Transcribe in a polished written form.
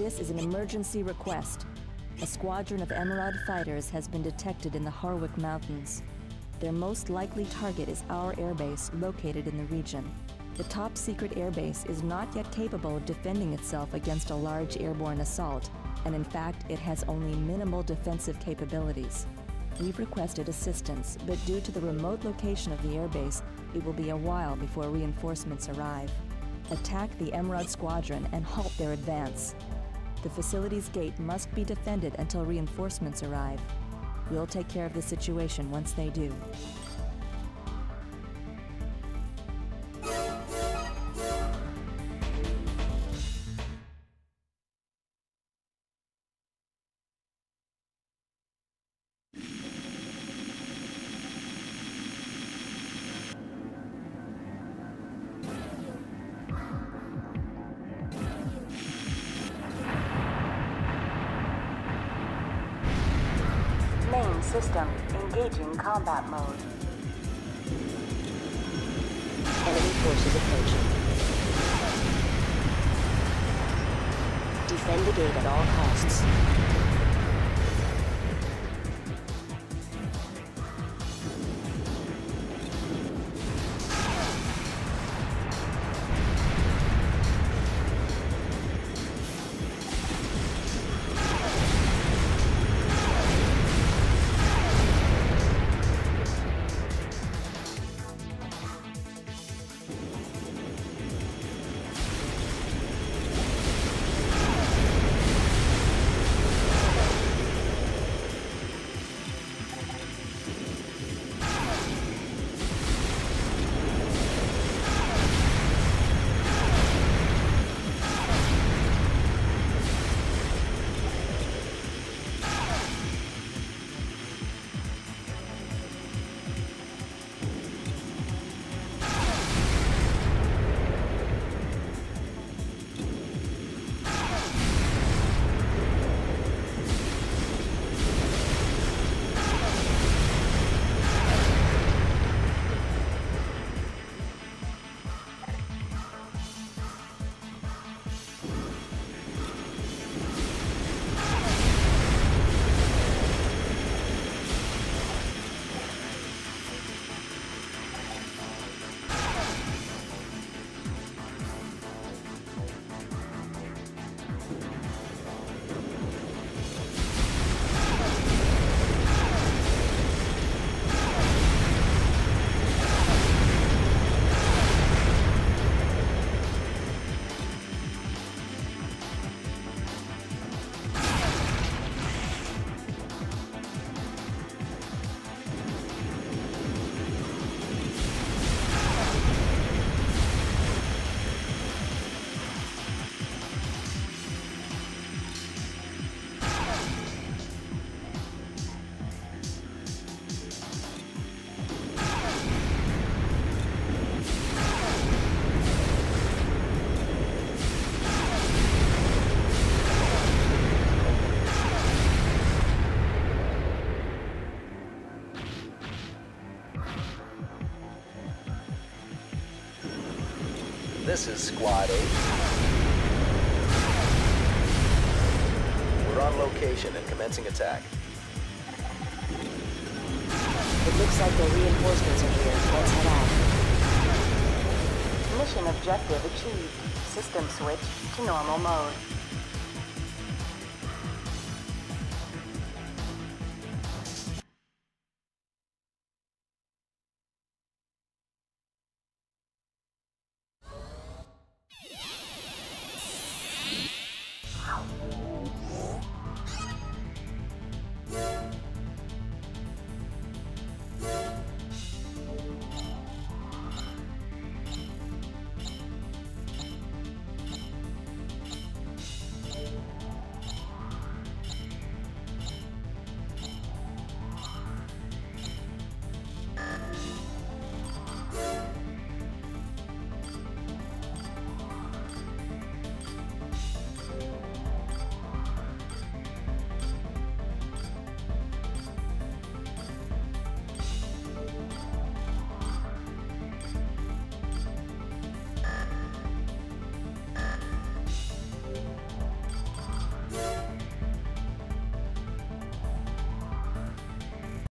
This is an emergency request. A squadron of Emerald fighters has been detected in the Horwick Mountains. Their most likely target is our airbase located in the region. The top-secret airbase is not yet capable of defending itself against a large airborne assault, and in fact, it has only minimal defensive capabilities. We've requested assistance, but due to the remote location of the airbase, it will be a while before reinforcements arrive. Attack the Emerald Squadron and halt their advance. The facility's gate must be defended until reinforcements arrive. We'll take care of the situation once they do. Main system engaging combat mode. Enemy forces approaching. Defend the gate at all costs. This is Squad 8. We're on location and commencing attack. It looks like the reinforcements are here. Let's head out. Mission objective achieved. System switch to normal mode.